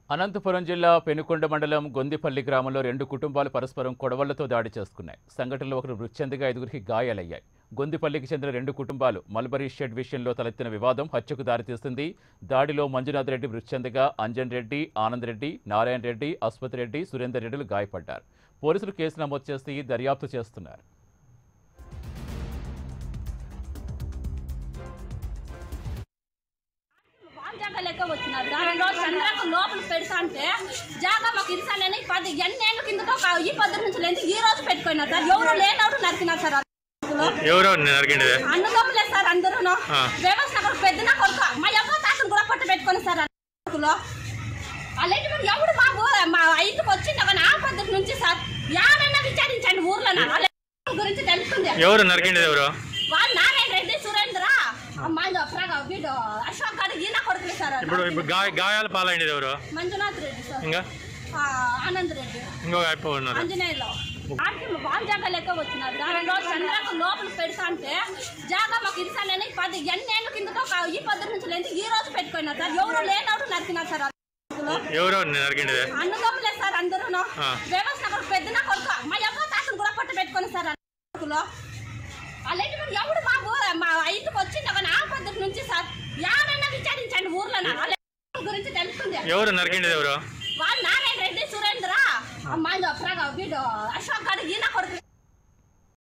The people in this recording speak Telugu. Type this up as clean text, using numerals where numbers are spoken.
అనంతపురం జిల్లా పెనుకొండ మండలం గొందిపల్లి గ్రామంలో రెండు కుటుంబాలు పరస్పరం కొడవళ్లతో దాడి చేసుకున్నాయి. సంఘటనలో ఒకరు మృతి చెందగా ఐదుగురికి గాయాలయ్యాయి. గొందిపల్లికి చెందిన రెండు కుటుంబాలు మల్బరీ షెడ్ విషయంలో తలెత్తిన వివాదం హత్యకు దారితీస్తుంది. దాడిలో మంజునాథ్ రెడ్డి మృతి చెందగా అంజన్ రెడ్డి, ఆనంద్ రెడ్డి, నారాయణ రెడ్డి, అశ్వత్ రెడ్డి, సురేందర్ రెడ్డిలు గాయపడ్డారు. పోలీసులు కేసు నమోదు చేసి దర్యాప్తు చేస్తున్నారు. లెక్క వచ్చినారు చంద్రకు లోపల పెడతా అంటే జాగా మాకు ఇస్తానని 10 ఎన్నేళ్ళ కిందతో ఈ పద్ధతి నుంచి లేదు ఈ రోజు పెట్టుకున్నారు సార్. ఎవరు లేనప్పుడు నరికినారు సార్. అన్నదమ్ములే సార్ అందరూ వ్యవస్థ పెద్దన కొడుకు మా ఎవరో తాతను కూడా పట్టు పెట్టుకుని సార్. అలాంటి ఎవడు బాబు మా ఇంటికి వచ్చింది కానీ ఆ పద్ధతి నుంచి సార్ యాడన్నా విచారించండి ఊర్లో గురించి తెలుస్తుంది. ఎవరు నరికింది? ఎవరు? వాళ్ళు నారాయణ రెడ్డి, సురేంద్ర, వీడు అశోక్ గారు ఈయన కొడుకులు సార్. ఇప్పుడు గాయాల పాలైంది ఎవరు? మంజునాథ్ రెడ్డి సార్, ఇంకా ఆనంద్ రెడ్డి, ఇంకో అయిపోయినారు. అంజనేయులో ఆడికి వాళ్ళ జాగా లెక్క వచ్చినారు. చంద్రకు లోపల పెడతా అంటే జాగా మాకు ఇస్తానని 10 ఎన్నేళ్ళ కిందతో ఈ పద్ధతి నుంచి లేదు ఈ రోజు పెట్టుకున్నారు సార్. ఎవరు లేనప్పుడు నరికినారు సార్. ఎవరు నరికింది? అన్నదమ్ములే సార్ అందరూ వ్యవస్థ పెద్దన కొడుకు మా ఎవరో తాతను కూడా పట్టు పెట్టుకుని సార్. అలాంటి ఎవడు బాబు మా ఇంటికి వచ్చింది కానీ ఆ పద్ధతి నుంచి సార్ యాడన్నా విచారించండి ఊర్లో గురించి తెలుస్తుంది. ఎవరు నరికింది? ఎవరు? వాళ్ళు నారాయణ రెడ్డి, సురేంద్ర, వీడు అశోక్ గారు ఈయన కొడుకులు